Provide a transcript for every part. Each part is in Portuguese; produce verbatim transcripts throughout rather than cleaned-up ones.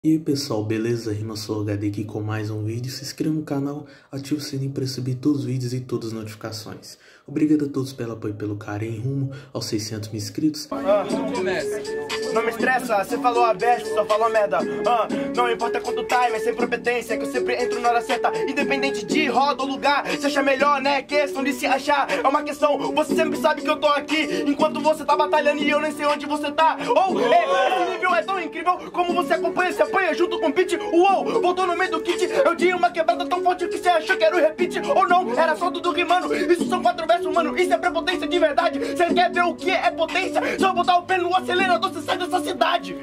E aí pessoal, beleza? RimaSoloHD aqui com mais um vídeo. Se inscreva no canal, ative o sininho para receber todos os vídeos e todas as notificações. Obrigado a todos pelo apoio e pelo carinho rumo aos seiscentos mil inscritos. Ah, não me estressa, você falou a best, só falou merda. Ah, não importa quanto time, é sem competência, que eu sempre entro na hora certa. Independente de roda ou lugar, você acha melhor, né? Questão de se achar, é uma questão. Você sempre sabe que eu tô aqui, enquanto você tá batalhando e eu nem sei onde você tá. Ou, oh, é, esse nível é tão incrível, como você acompanha, se apanha junto com o beat. Uou, voltou no meio do kit, eu dei uma quebrada tão forte que você achou que era o repeat. Ou não, era só tudo rimando, isso são quatro versos, mano, isso é prepotência de verdade. Você quer ver o que é potência? Só botar o pé no acelerador, você sai dessa cidade.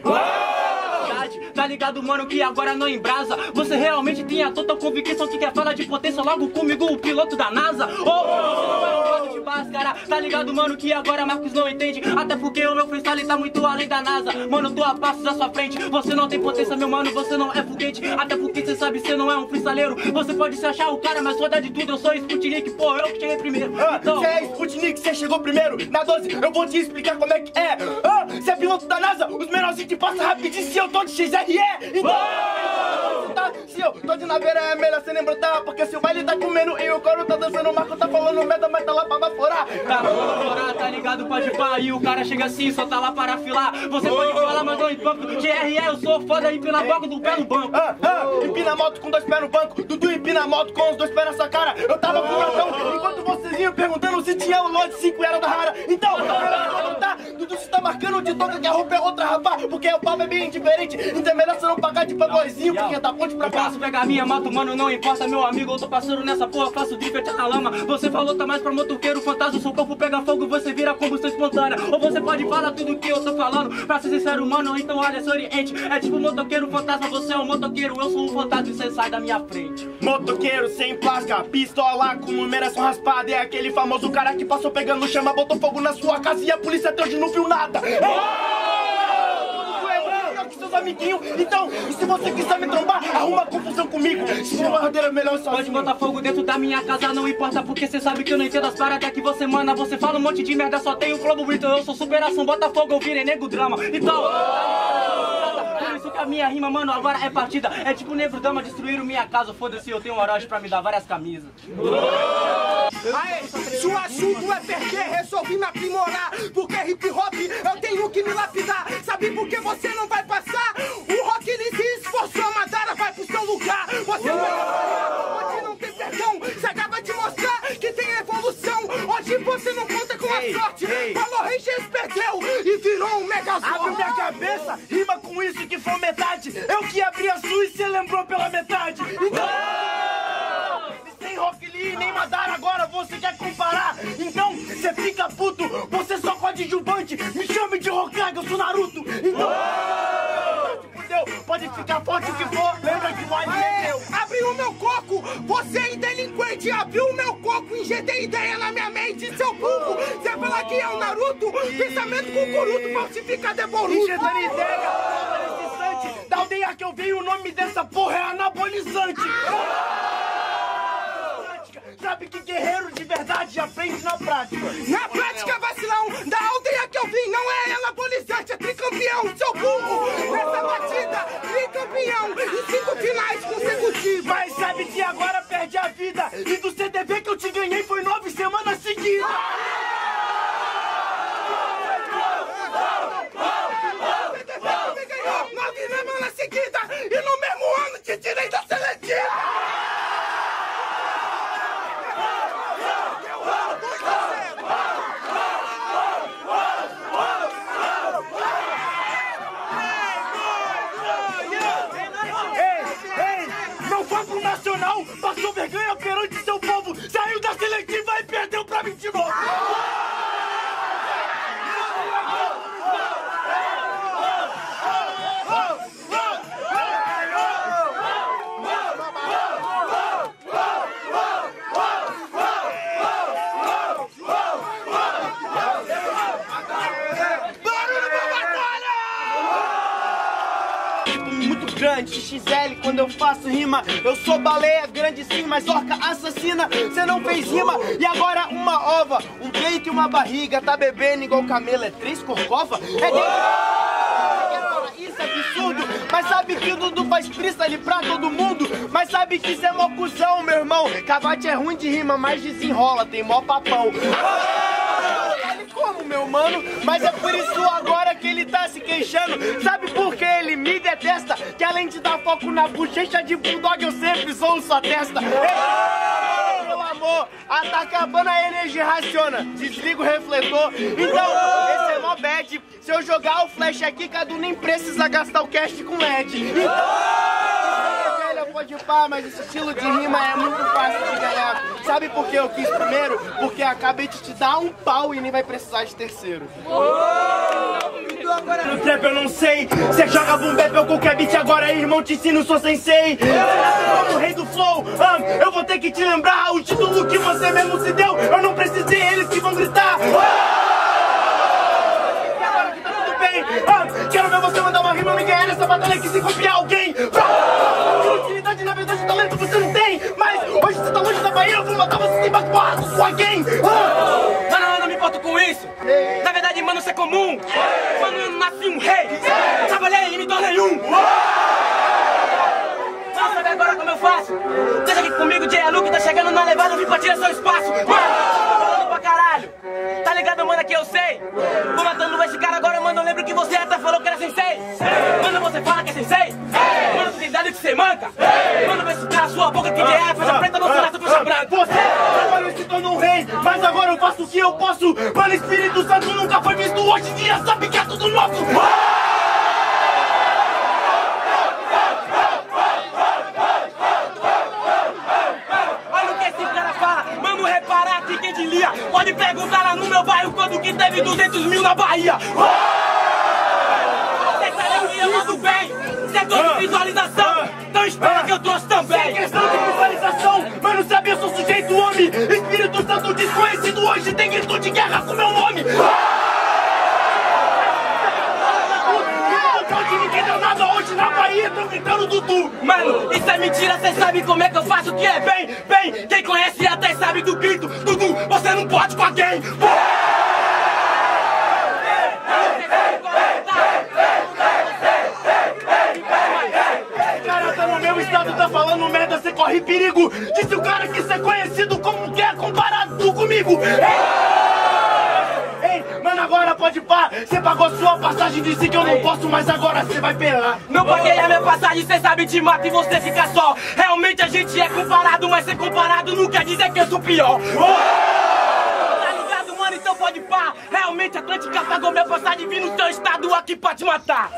Tá ligado, mano, que agora não embrasa. Você realmente tem a total convicção que quer falar de potência logo comigo, o piloto da NASA. Oh, você não é um modo de máscara. Tá ligado, mano, que agora Marcos não entende. Até porque o meu freestyle tá muito além da NASA. Mano, eu tô a passos à sua frente. Você não tem potência, meu mano, você não é foguete. Até porque você sabe, você não é um freestaleiro. Você pode se achar o cara, mas foda de tudo, eu sou Sputnik, pô, eu que cheguei primeiro. Ah, então... Você é Sputnik, você chegou primeiro. Na doze, eu vou te explicar como é que é. Ah, você é piloto da NASA, os menorzinhos te passam rapidinho se eu tô de X R E. Então, tá, se eu tô de naveira é melhor você nem brotar. Porque se o baile tá comendo e o coro tá dançando, o Marco tá falando merda, mas tá lá pra baforar. Tá pra baforar, tá ligado, pode pá. E o cara chega assim, só tá lá para afilar. Você pode falar, mas não empampo. G R E, eu sou foda, empina a boca do pé no banco. Ah, ah, empina a moto com dois pés no banco. Dudu empina a moto com os dois pés nessa cara. Eu tava com o coração enquanto vocês iam perguntando se tinha o lote cinco era da rara. Então, tá, Dudu se tá marcando de toca que a roupa é outra, rapaz. Porque o papo é bem diferente. Então é melhor você não pagar de playboyzinho, porque tá ponte pra cá. Eu posso pegar minha mato, mano, não importa, meu amigo. Eu tô passando nessa porra, faço drift na lama. Você falou, tá mais pra motoqueiro, fantasma. Seu corpo pega fogo, você vira combustão espontânea. Ou você pode falar tudo que eu tô falando. Pra ser sincero, mano, então olha, se oriente. É tipo motoqueiro, fantasma, você é um motoqueiro. Eu sou um fantasma e você sai da minha frente. Motoqueiro sem placa, pistola com numeração raspada. É aquele famoso cara que passou pegando chama, botou fogo na sua casa e a polícia até hoje não viu nada. Seus amiguinhos, então, e se você quiser me trombar, arruma confusão comigo. Se chama rodeira melhor sozinho. Pode botar fogo dentro da minha casa, não importa, porque cê sabe que eu não entendo as paradas que você manda. Você fala um monte de merda, só tem o flow bonito. Eu sou superação, bota fogo, eu virei nego drama. Então, por isso que a minha rima, mano, agora é partida. É tipo negro dama, destruíram minha casa. Foda-se, eu tenho um Orochi pra me dar várias camisas. Aê, se o assunto é perder, resolvi me aprimorar. Porque hip hop eu tenho que me lapidar. Sabe por que você não vai passar? O rock ele se esforçou, a Madara vai pro seu lugar. Você não vai hoje não tem perdão. Você acaba de mostrar que tem evolução. Hoje você não conta com a sorte. Falou Rangers perdeu e virou um megazord. Abre minha cabeça, rima com isso que foi metade. Eu que abri a sua e cê lembrou pela metade. Então, sem Rock Lee nem Madara, agora você quer comparar. Então, cê fica puto, você só coadjuvante. Me chame de Hokage, eu sou Naruto. Então, pode ficar forte o que for, lembra que o anime é meu. Abriu o meu coco, você é delinquente. Abriu o meu coco, injetei ideia na minha mente. Seu burro, você fala que é o Naruto. Pensamento cucuruto, falsificado é Boruto. Injetando ideia, nesse instante. Da aldeia que eu venho, o nome dessa porra é anabolizante. Sabe que guerreiro de verdade aprende na prática. Na prática, vacilão, da aldeia que eu vim, não é anabolizante, é tricampeão, seu burro. Nessa batida, tricampeão, em cinco finais consecutivas. Mas sabe que agora perde a vida. E do C D V que eu te ganhei foi nove semanas seguidas. Nove semanas seguidas, e no mesmo ano te tirei da seletiva. Nacional, passou vergonha perante seu povo, saiu da seletiva e perdeu pra mim de novo. Grande, X L, quando eu faço rima. Eu sou baleia grande sim, mas orca assassina. Cê não fez rima e agora uma ova, um peito e uma barriga. Tá bebendo igual camelo, é três corcova? É dentro... Isso é absurdo, mas sabe Sabe que o Dudu faz freestyle pra todo mundo, mas sabe que isso é mó cuzão, meu irmão. Cavate é ruim de rima, mas desenrola, tem mó papão. Como, meu mano? Mas é por isso agora que ele tá se queixando. Sabe por que ele me detesta? Que além de dar foco na bochecha de bulldog, eu sempre sou sua testa. Ei, meu amor, ah, tá acabando a energia, raciona. Desliga o refletor. Então, esse é mó bad. Se eu jogar o flash aqui, Cadu nem precisa gastar o cast com L E D. Então, pode pá, mas esse estilo de rima é muito fácil de ganhar. Sabe por que eu quis primeiro? Porque acabei de te dar um pau e nem vai precisar de terceiro. No trap eu não sei, cê joga boom bap ou qualquer beat, agora irmão te ensino, sou sensei. Como o rei do flow, ah, eu vou ter que te lembrar o título que você mesmo se deu. Eu não precisei, eles que vão gritar. E agora que tá tudo bem, ah, quero ver você mandar uma rima e me ganhar nessa batalha que se copiar alguém. Utilidade, na verdade, talento você não tem. Mas hoje você tá longe da Bahia, eu vou matar você sem bate-porra com sua gang. Ah! Mano, eu não me importo com isso. Na verdade, mano, isso é comum. Mano, eu não nasci um rei. Trabalhei e me tornei um. Mas sabe agora como eu faço? Deixa aqui comigo, J A Luke tá chegando na levada, eu vim pra tirar seu espaço. Mano, tô falando pra caralho. Tá ligado, mano, que eu sei. Vou matando esse cara agora, mano, eu lembro que você até falou que era sensei. Mano, você fala que é sensei. Mano, tu tem dado que você manca. Mano, vai ficar a sua boca que J A é faixa preta, não se nasce faixa branca. Você trabalhou e se tornou um rei, mas agora eu faço o que eu posso. Mano, Espírito Santo nunca foi visto, hoje em dia sabe que é tudo nosso. Pode perguntar lá no meu bairro quando que teve duzentos mil na Bahia. Cê sabe que eu mando bem, cê gosta de visualização, então espera que eu trouxe também. Sem questão de visualização, mano, sabe, eu sou sujeito homem. Espírito Santo desconhecido hoje tem grito de guerra com meu nome. Ninguém deu nada hoje na Bahia, tão gritando Dudu. Mano, isso é mentira, cê sabe como é que eu faço que é bem, bem. Quem conhece até sabe do grito, Dudu, você não pode com alguém. Cara, tá no meu estado, tá falando merda, cê corre perigo. Disse o cara que cê é conhecido como que é comparado comigo. Mano, agora pode pá, cê pagou sua passagem, disse que eu não posso, mas agora cê vai pelar. Não paguei a minha passagem, cê sabe te mata e você fica só. Realmente a gente é comparado, mas ser comparado não quer dizer que eu sou pior. Oh! Tá ligado, mano? Então pode pá. Realmente a Atlântica pagou minha passagem e vim no seu estado aqui pra te matar.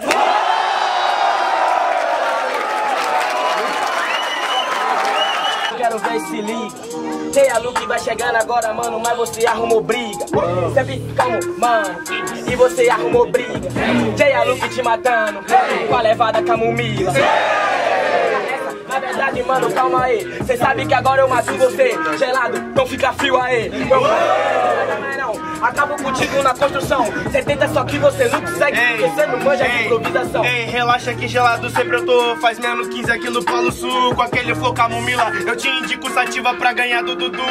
Quero ver se liga. J A Luke vai chegando agora, mano, mas você arrumou briga. Sempre como, mano, e você arrumou briga. J A Luke te matando, com a levada camomila. Na verdade, mano, calma aí. Cê sabe que agora eu mato você. Gelado, então fica frio aí. Eu... não, acabo contigo na construção. Cê tenta, só que você não consegue. Ei, porque você não manja ei, de improvisação. Ei, relaxa que gelado sempre eu tô. Faz menos quinze aqui no Polo Sul. Com aquele flow camomila, eu te indico sativa pra ganhar do Dudu.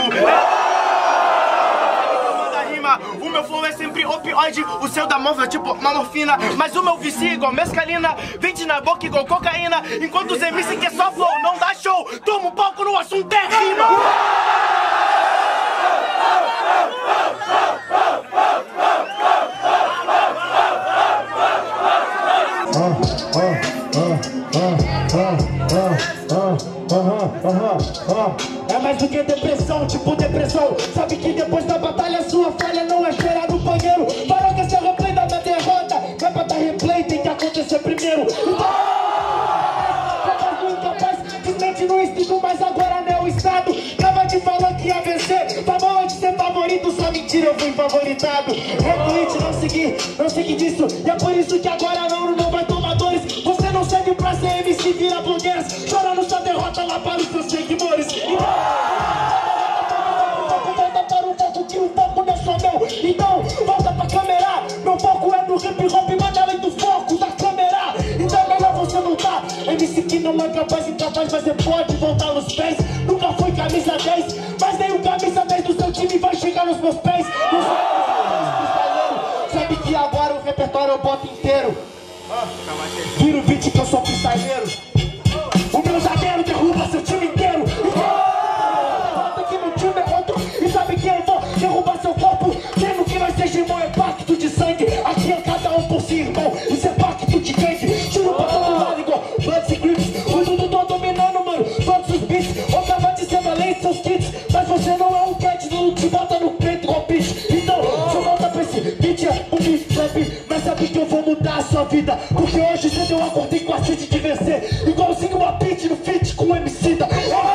O meu flow é sempre opioide, o seu da móvel é tipo uma morfina. Mas o meu vicia igual mescalina, vende na boca igual cocaína. Enquanto os M C que é só flow, não dá show. Toma um palco no assunto é rima. É mais do que depressão, tipo depressão. Sabe que depois da batalha sua falha não é chorar no banheiro. Parou que esse é o replay da minha derrota. Não é pra dar replay, tem que acontecer primeiro. Então, incapaz, desmente no instinto, mas agora não é o estado. Tava te falando que ia vencer, tá bom de ser favorito, só mentira, eu fui favoritado. Retweet, não segui, não segui disso. E é por isso que agora não, não vai tomar dores. Você não serve pra ser M C, vira blogueiras. Chorando sua derrota lá para os seus seguidores. Então, volta pra câmera. Meu foco é no hip hop, manda além do foco da câmera. Então é melhor você voltar. M C que não é capaz, incapaz, mas você pode voltar nos pés. Nunca foi camisa dez, mas nem o camisa dez do seu time vai chegar nos meus pés. Sabe que agora o repertório eu boto inteiro. Vira o beat que eu sou freestyleiro. O meu zagueiro derruba seu time inteiro. Volta que meu time é outro. E sabe que eu vou derrubar seu corpo. Sendo que nós seja irmão, é pacto de sangue. Aqui é cada um por si, irmão. Isso é pacto de gangue. Tiro pra todo lado igual Bloods e Crips. O tudo tô dominando, mano. Todos os beats. Ou acaba de ser valente seus kits. Mas você não é um cat, não te bota no peito igual bicho. Então, se eu voltar pra esse beat é um beat rap. Mas sabe que eu vou mudar a sua vida. Porque hoje você deu acordei com a sede de vencer. Igualzinho uma beat no feat com o M C da.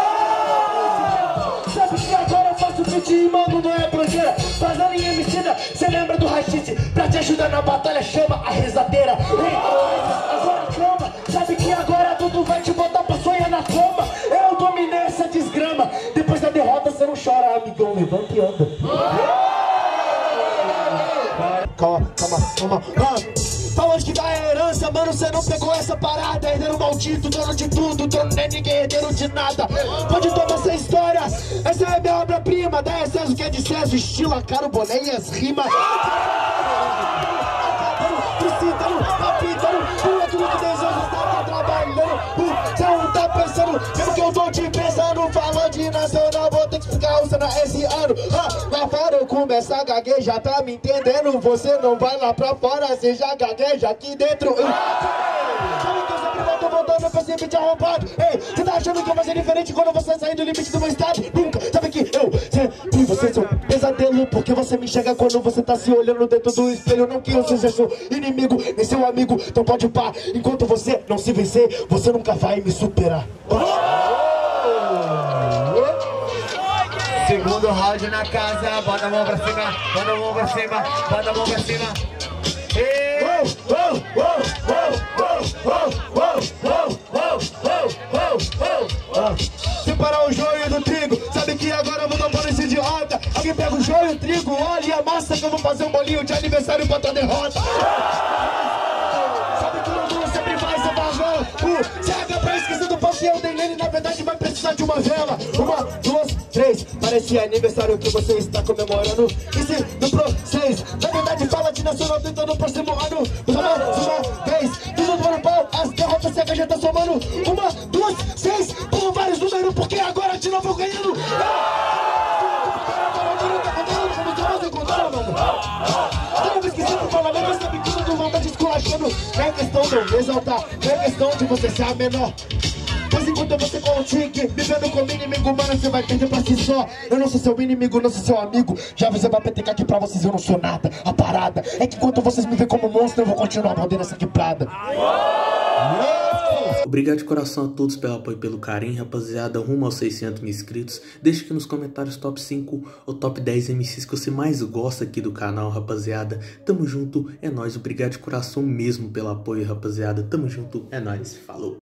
Sabe que agora eu faço beat e mano não é projeira. Fazendo em M C da, cê lembra do Rachid? Pra te ajudar na batalha chama a rezadeira. Ei, agora calma, sabe que agora tudo vai te botar pra sonhar na cama. Eu dominei essa desgrama. Depois da derrota cê não chora, amigão, levanta e anda. Calma, calma, calma, calma. Falando que dá herança, mano, cê não pegou essa parada. Herdeiro maldito, dono de tudo, dono nem ninguém, herdeiro de nada. Pode tomar essa história, essa é minha obra-prima. Dá excesso que é de César, estilo, a cara, o boné e as rimas. Precitando, capitando, pula tudo que deseja, tá trabalhando. Cê não tá pensando, mesmo que eu tô te pensando. Falando de nacional, vou ter que explicar o cena esse ano. Ah, lá fora eu começo a gaguejar, tá me entendendo? Você não vai lá pra fora, você já gagueja aqui dentro. Sabe que eu sempre volto voltando pra esse beat arrombado. Ei, você tá achando que eu vou ser diferente quando você sair do limite do meu estado? Nunca, sabe que eu sempre você sou um pesadelo. Porque você me enxerga quando você tá se olhando dentro do espelho. Não que eu seja seu inimigo, nem seu amigo. Então pode pá, enquanto você não se vencer, você nunca vai me superar. Segundo round na casa, bota a mão pra cima, bota a mão pra cima, bota a mão pra cima. Separar o joio do trigo, sabe que agora eu vou tomar esse idiota. Alguém pega o joio e o trigo, olha e a massa que eu vou fazer um bolinho de aniversário pra tua derrota. Sabe que o mundo sempre vai ser vagão. O C H pra esquecer do pão que eu dei nele, na verdade vai precisar de uma vela. Uma, duas, três, parecia aniversário que você está comemorando. E se duplou seis, na verdade fala de nacional tentando no próximo ano. Uma, uma vez, tudo do ano pau, as derrotas C H já tá somando. Uma, duas, seis, por vários números, porque agora de novo eu ganhando. Não é questão de eu exaltar, não é questão de você ser a menor. Mas enquanto você consiga vivendo como inimigo, mano, você vai perder pra si só. Eu não sou seu inimigo, não sou seu amigo. Já você vai petecar aqui pra vocês, eu não sou nada. A parada é que enquanto vocês me veem como monstro, eu vou continuar mordendo essa quebrada. Obrigado de coração a todos pelo apoio e pelo carinho, rapaziada, rumo aos seiscentos mil inscritos. Deixa aqui nos comentários top cinco ou top dez M Cs que você mais gosta aqui do canal, rapaziada. Tamo junto, é nóis, obrigado de coração mesmo pelo apoio, rapaziada. Tamo junto, é nóis, falou.